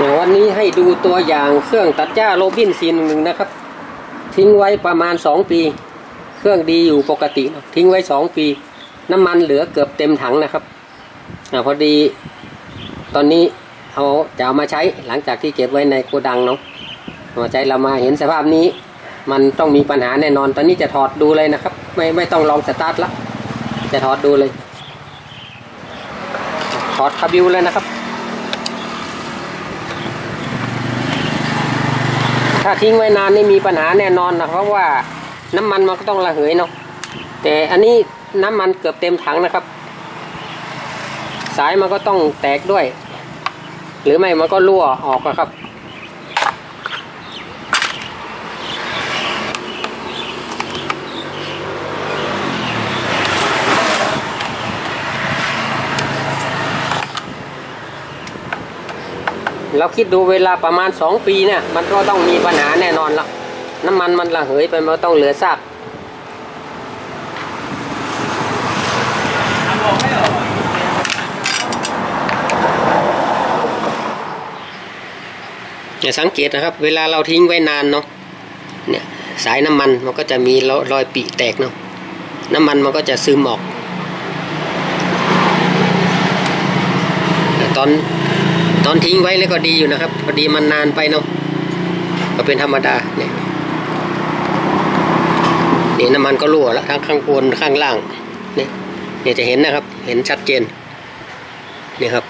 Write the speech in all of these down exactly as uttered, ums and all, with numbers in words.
วันนี้ให้ดูตัวอย่างเครื่องตัดหญ้าโรบิน สี่หนึ่งหนึ่ง นะครับทิ้งไว้ประมาณสองปีเครื่องดีอยู่ปกติทิ้งไว้สองปีน้ำมันเหลือเกือบเต็มถังนะครับอพอดีตอนนี้เอาจะเอามาใช้หลังจากที่เก็บไว้ในโกดังเนาะมาใช้เรามาเห็นสภาพนี้มันต้องมีปัญหาแน่นอนตอนนี้จะถอดดูเลยนะครับไม่ไม่ต้องลองสตาร์ทละจะถอดดูเลยถอดคาบิวเลยนะครับถ้าทิ้งไว้นานนี่มีปัญหาแน่นอนนะเพราะว่าน้ำมันมันก็ต้องระเหยเนาะแต่อันนี้น้ำมันเกือบเต็มถังนะครับสายมันก็ต้องแตกด้วยหรือไม่มันก็รั่วออกนะครับเราคิดดูเวลาประมาณสองปีเนี่ยมันก็ต้องมีปัญหาแน่นอนละน้ำมันมันระเหยไปมันต้องเหลือซากอย่าสังเกตนะครับเวลาเราทิ้งไว้นานเนาะเนี่ยสายน้ำมันมันก็จะมีรอยปีแตกเนาะน้ำมันมันก็จะซึมออกแต่ตอนตอนทิ้งไว้แล้วก็ดีอยู่นะครับพอดีมันนานไปเนาะก็เป็นธรรมดาเนี่ยนี่น้ำมันก็รั่วแล้วทั้งข้างบนข้างล่างนี่เนี่ยจะเห็นนะครับเห็นชัดเจนนี่ครับ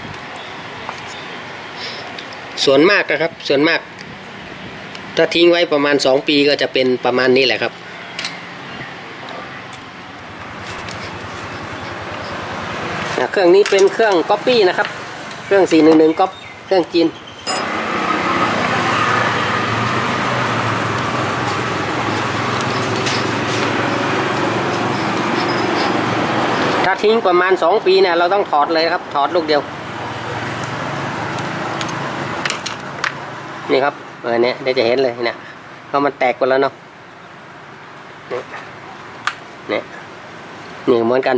ส่วนมากนะครับส่วนมากถ้าทิ้งไว้ประมาณสองปีก็จะเป็นประมาณนี้แหละครับเครื่องนี้เป็นเครื่องก๊อปปี้นะครับเครื่องสี่หนึ่งหนึ่งก๊อปเครื่องจีนถ้าทิ้งประมาณสองปีเนี่ยเราต้องถอดเลยครับถอดลูกเดียวนี่ครับเออเนี่ยเดี๋ยวจะเห็นเลยเนี่ยเพราะมันแตกไปแล้วเนาะเนี่ยนี่เหมือนกัน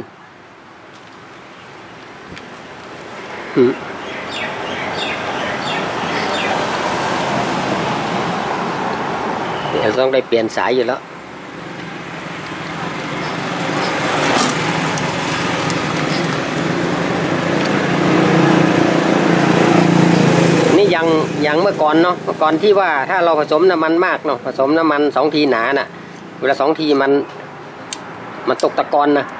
เดี๋ยวต้องได้เปลี่ยนสายอยู่แล้วนี่ยังยังเมื่อก่อนเนาะเมื่อก่อนที่ว่าถ้าเราผสมน้ำมันมากเนาะผสมน้ำมันสองทีหนาน่ะเวลาสองทีมันมันตกตะกอนนะ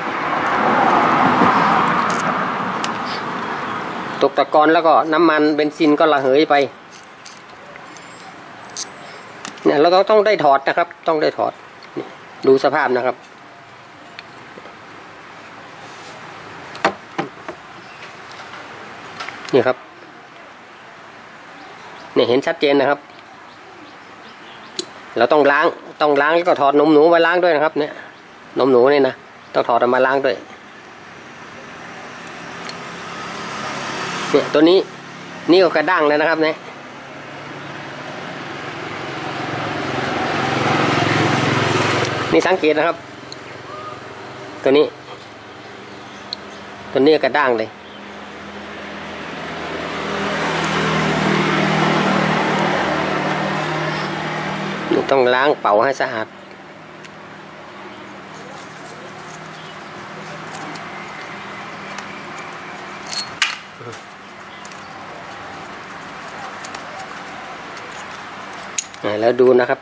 ตกตะกอนแล้วก็น้ำมันเบนซินก็ระเหยไปเนี่ยเราต้องได้ถอดนะครับต้องได้ถอดดูสภาพนะครับนี่ครับเนี่ยเห็นชัดเจนนะครับเราต้องล้างต้องล้างแล้วก็ถอดนมหนูมาล้างด้วยนะครับเนี่ยนมหนูเนี่ยนะต้องถอดออกมาล้างด้วยเนี่ยตัวนี้นี่ก็กระด้างเลยนะครับเนี่ยนี่สังเกตนะครับตัวนี้ตัวนี้กระด้างเลยต้องล้างเป่าให้สะอาดแล้วดูนะครับ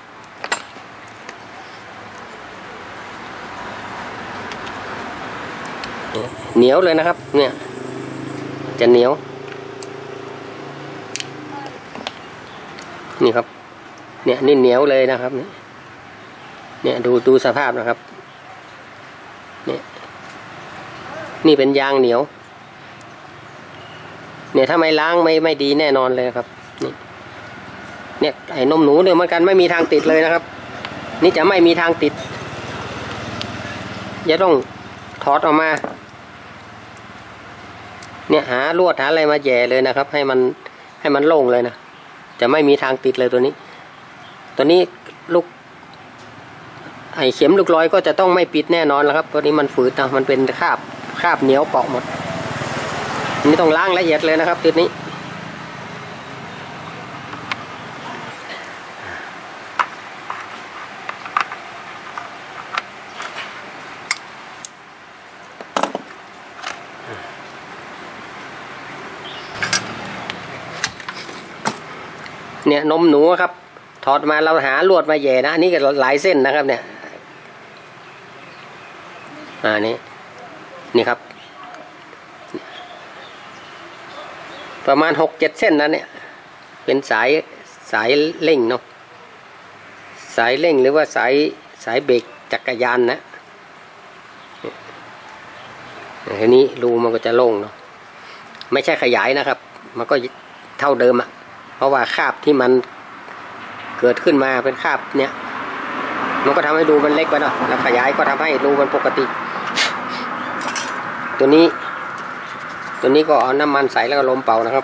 เหนียวเลยนะครับเนี่ยจะเหนียวนี่ครับเนี่ยนี่เหนียวเลยนะครับเนี่ยดูดูสภาพนะครับเนี่ยนี่เป็นยางเหนียวเนี่ยถ้าไม่ล้างไม่ไม่ดีแน่นอนเลยครับนี่เนี่ยไอ้นมหนูเนี่ยเหมือนกันไม่มีทางติดเลยนะครับนี่จะไม่มีทางติดจะต้องถอดออกมาเนี่ยหาลวดหาอะไรมาแย่เลยนะครับให้มันให้มันโล่งเลยนะจะไม่มีทางติดเลยตัวนี้ตัวนี้ลูกไอ้เข็มลูกลอยก็จะต้องไม่ปิดแน่นอนแล้วครับตัวนี้มันฝืดนะมันเป็นคราบคราบเหนียวเกาะหมดนี่ต้องล้างละเอียดเลยนะครับตัวนี้เนี่ยนมหนูครับถอดมาเราหาลวดมาแย่นะอันนี้ก็หลายเส้นนะครับเนี่ยอ่านี่นี่ครับประมาณหกเจ็ดเส้นนั้นเนี่ยเป็นสายสายเร่งเนาะสายเร่งหรือว่าสายสายเบรกจักรยานนะทีนี้รูมันก็จะโล่งเนาะไม่ใช่ขยายนะครับมันก็เท่าเดิมอะเพราะว่าคราบที่มันเกิดขึ้นมาเป็นคราบเนี่ยมันก็ทำให้รูมันเล็กไปเนาะแล้วขยายก็ทำให้รูมันปกติตัวนี้ตัวนี้ก็เอาน้ำมันใส่แล้วก็ลมเป่านะครับ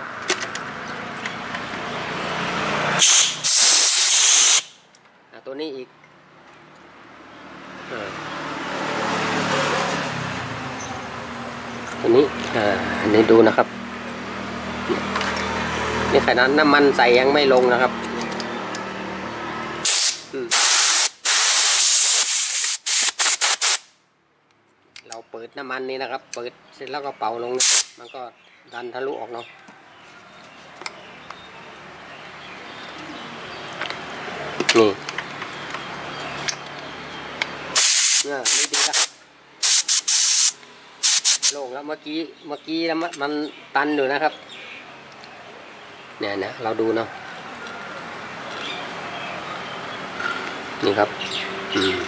ตัวนี้อีกตัวนี้อันนี้ดูนะครับนี่ขนาดน้ำมันใส่ยังไม่ลงนะครับเราเปิดน้ำมันนี้นะครับเปิดเสร็จแล้วก็เป่าลงมันก็ดันทะลุออกเนาะนี่เนี่ยนี่ดีละโล่งแล้วเมื่อกี้เมื่อกี้แล้วมันตันอยู่นะครับเนี่ยนะเราดูเนาะนี่ครับอืม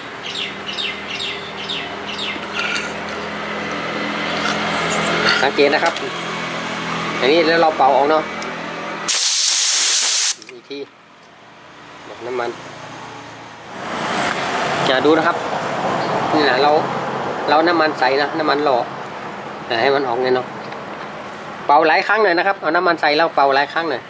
สังเกตนะครับอันนี้แล้วเราเป่าออกเนาะอีกทีบอกน้ำมันจะดูนะครับนี่นะเราเราน้ำมันใส่นะน้ำมันหล่อให้มันออกเนี่ยเนาะเป่าหลายครั้งเลยนะครับเอาน้ำมันใส่แล้วเป่าหลายครั้งเลย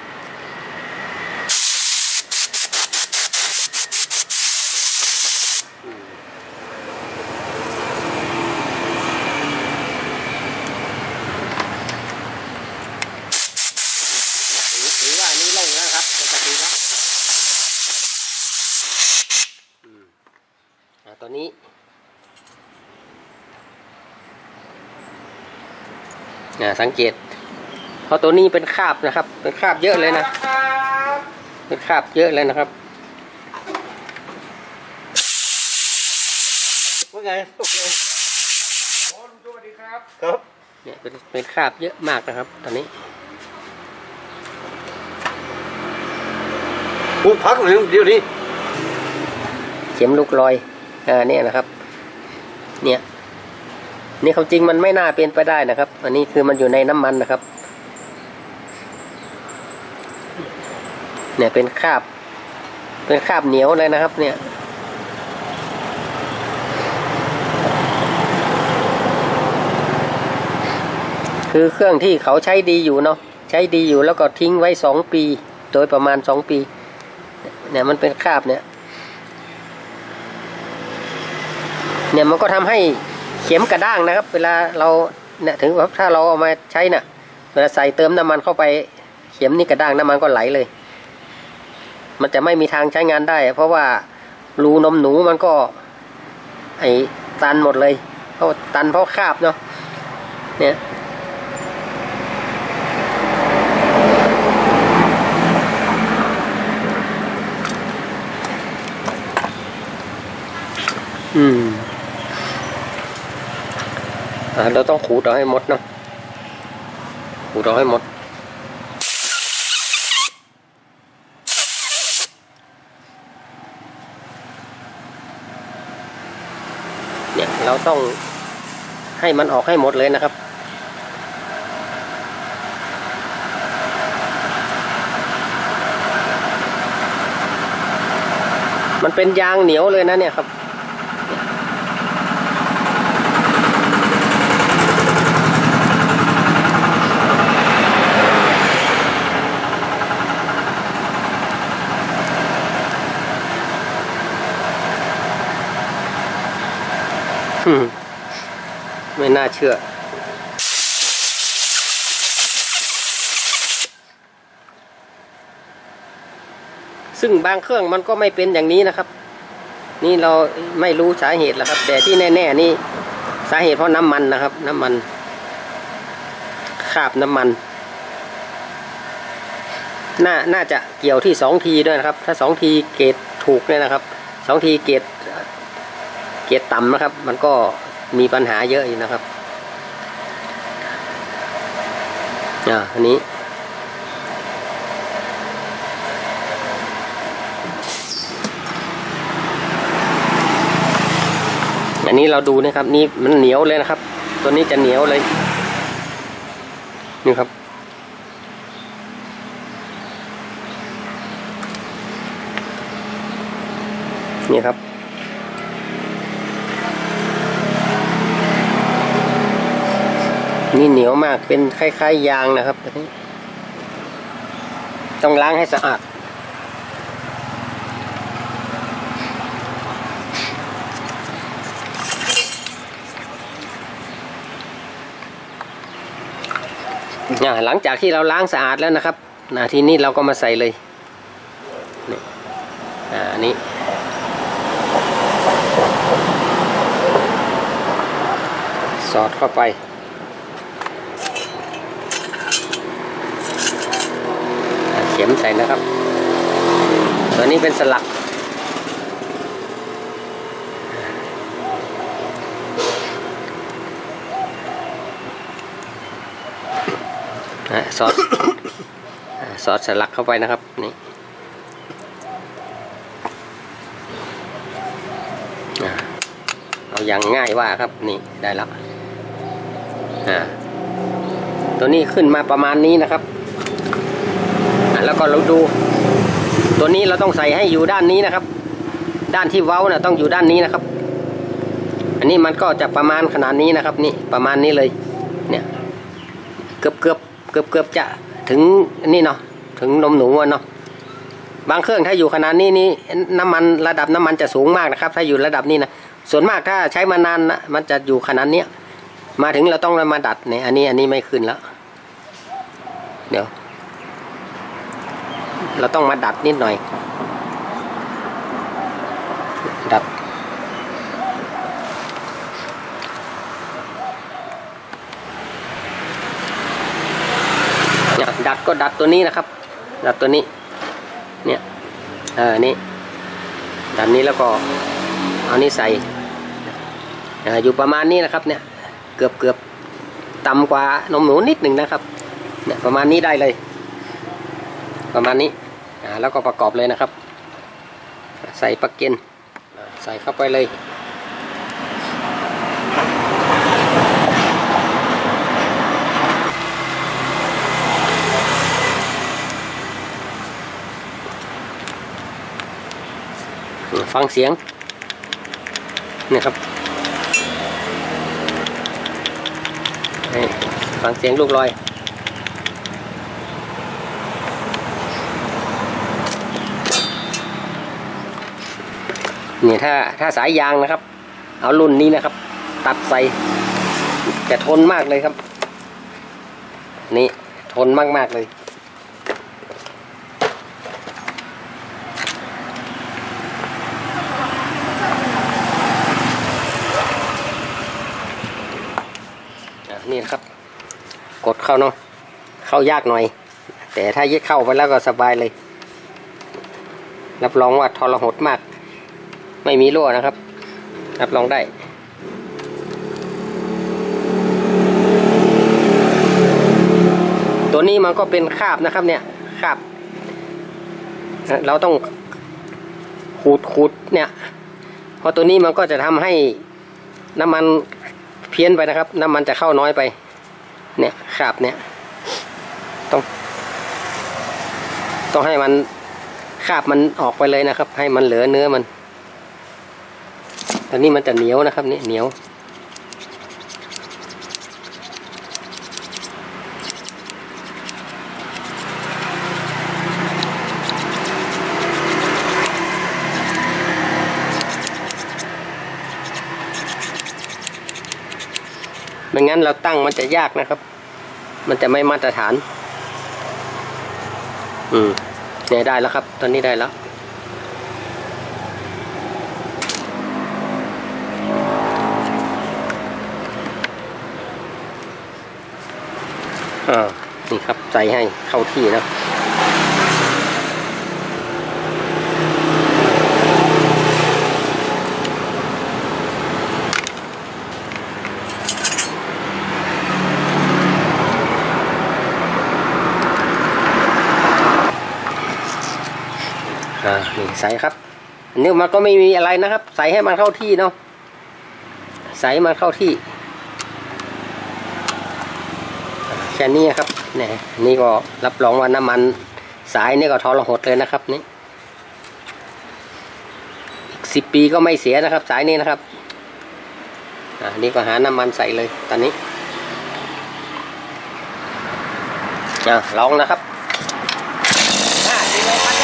ถือว่านี้ลงแล้วครับจะดีแล้วตัวนี้สังเกตเพราะตัวนี้เป็นคราบนะครับเป็นคราบเยอะเลยนะเป็นคราบเยอะเลยนะครับว่าไงสวัสดีครับครับเนี่ยเป็นเป็นคราบเยอะมากนะครับตอนนี้พูดพักหน่อยเดี๋ยวนี้เข็มลูกลอยอ่าเนี่ยนะครับเนี่ยนี่เขาจริงมันไม่น่าเป็นไปได้นะครับอันนี้คือมันอยู่ในน้ำมันนะครับเนี่ยเป็นคราบเป็นคราบเหนียวเลยนะครับเนี่ยคือเครื่องที่เขาใช้ดีอยู่เนาะใช้ดีอยู่แล้วก็ทิ้งไว้สองปีโดยประมาณสองปีเนี่ยมันเป็นคราบเนี่ยเนี่ยมันก็ทำให้เข็มกระด้างนะครับเวลาเราเนี่ยถึงถ้าเราเอามาใช้น่ะเวลาใส่เติมน้ำมันเข้าไปเข็มนี่กระด้างน้ำมันก็ไหลเลยมันจะไม่มีทางใช้งานได้เพราะว่ารูนมหนูมันก็ไอ้ตันหมดเลยเพราะตันเพราะคราบเนาะเนี่ยอืมเราต้องขูดเอาให้หมดเนาะขูดเอาให้หมดเนี่ยเราต้องให้มันออกให้หมดเลยนะครับมันเป็นยางเหนียวเลยนะเนี่ยครับไม่น่าเชื่อซึ่งบางเครื่องมันก็ไม่เป็นอย่างนี้นะครับนี่เราไม่รู้สาเหตุแล้วครับแต่ที่แน่ๆนี่สาเหตุเพราะน้ำมันนะครับน้ำมันคราบน้ำมันน่าน่าจะเกี่ยวที่สองทีด้วยนะครับถ้าสองทีเกรดถูกเนี่ยนะครับสองทีเกรดเกรดต่ำนะครับมันก็มีปัญหาเยอะอยู่นะครับอ่าอันนี้อันนี้เราดูนะครับนี่มันเหนียวเลยนะครับตัวนี้จะเหนียวเลยนี่ครับนี่ครับนี่เหนียวมากเป็นคล้ายๆยางนะครับต้องล้างให้สะอาดหลังจากที่เราล้างสะอาดแล้วนะครับทีนี้เราก็มาใส่เลยนี่อ่านี้สอดเข้าไปเข็มใส่นะครับตัวนี้เป็นสลักซอสซอสสลักเข้าไปนะครับนี่เอาอย่างง่ายว่าครับนี่ได้แล้วอ่าตัวนี้ขึ้นมาประมาณนี้นะครับแล้วก็เราดูตัวนี้เราต้องใส่ให้อยู่ด้านนี้นะครับด้านที่เว้านะต้องอยู่ด้านนี้นะครับอันนี้มันก็จะประมาณขนาดนี้นะครับนี่ประมาณนี้เลยเนี่ยเกือบเกือบเกือบเกือบจะถึงนี่เนาะถึงนมหนูเนาะบางเครื่องถ้าอยู่ขนาดนี้นี่น้ำมันระดับน้ำมันจะสูงมากนะครับถ้าอยู่ระดับนี้นะส่วนมากถ้าใช้มานานนะมันจะอยู่ขนาดนี้มาถึงเราต้องมาดัดเนี่ยอันนี้อันนี้ไม่ขึ้นแล้วเดี๋ยวเราต้องมาดัดนิดหน่อยดัดดัดก็ดัดตัวนี้นะครับดัดตัวนี้เนี่ยเออนี่ดัดนี้แล้วก็เอานี้ใส่อยู่ประมาณนี้นะครับเนี่ยเกือบเกือบต่ำกว่านมหนูนิดหนึ่งนะครับเนี่ยประมาณนี้ได้เลยประมาณนี้แล้วก็ประกอบเลยนะครับใส่ปลั๊กอินใส่เข้าไปเลยฟังเสียงนี่ครับฟังเสียงลูกลอยเนี่ยถ้าถ้าสายยางนะครับเอารุ่นนี้นะครับตัดใส่จะทนมากเลยครับนี่ทนมากๆเลยนี่ครับกดเข้าเนาะเข้ายากหน่อยแต่ถ้ายึดเข้าไปแล้วก็สบายเลยรับรองว่าทรหดมากไม่มีรั่วนะครับรับรองได้ตัวนี้มันก็เป็นคราบนะครับเนี่ยคราบเราต้องขูดขูดเนี่ยเพราะตัวนี้มันก็จะทำให้น้ำมันเพี้ยนไปนะครับน้ำมันจะเข้าน้อยไปเนี่ยคราบเนี่ยต้องต้องให้มันคราบมันออกไปเลยนะครับให้มันเหลือเนื้อมันตอนนี้มันจะเหนียวนะครับนี่เหนียวไม่งั้นเราตั้งมันจะยากนะครับมันจะไม่มาตรฐานอืมเนี่ยได้แล้วครับตอนนี้ได้แล้วอ่านี่ครับใส่ให้เข้าที่นะใส่ครับอันนี้มันก็ไม่มีอะไรนะครับใส่ให้มันเข้าที่เนาะใส่มันเข้าที่แค่นี้ครับเนี่ยนี่ก็รับรองว่าน้ำมันสายนี่ก็ทรหดเลยนะครับนี่อีกสิบปีก็ไม่เสียนะครับสายนี้นะครับอ่านี่ก็หาน้ำมันใส่เลยตอนนี้อ่ะลองนะครับอ่าดีเลยครับ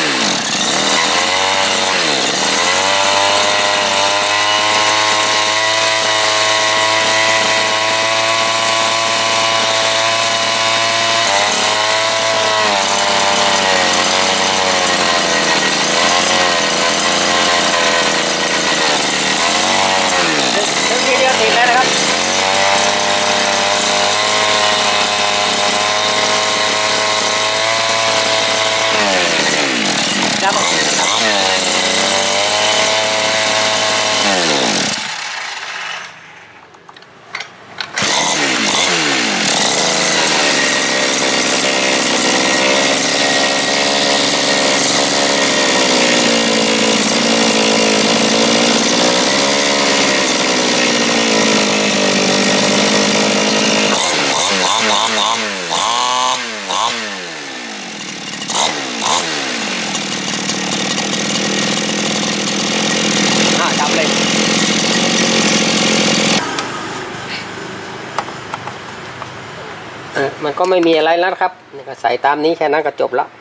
มันก็ไม่มีอะไรแล้วครับนี่ก็ใส่ตามนี้แค่นั้นก็จบแล้ว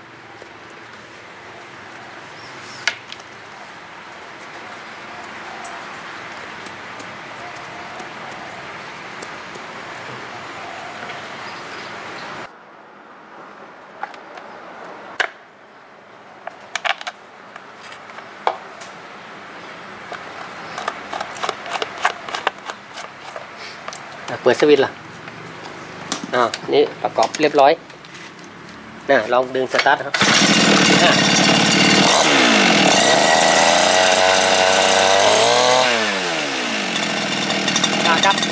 เปิดสวิตช์ล่ะอ่านี่ประกอบเรียบร้อยนะลองดึงสตาร์ทครับอ่าครับ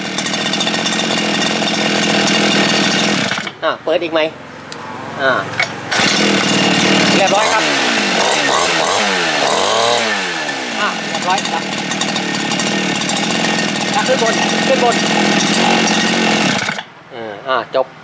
อ่าเปิดอีกไหมอ่าเรียบร้อยครับอ่าเรียบร้อยครับขึ้นบนขึ้นบนอ่าจบ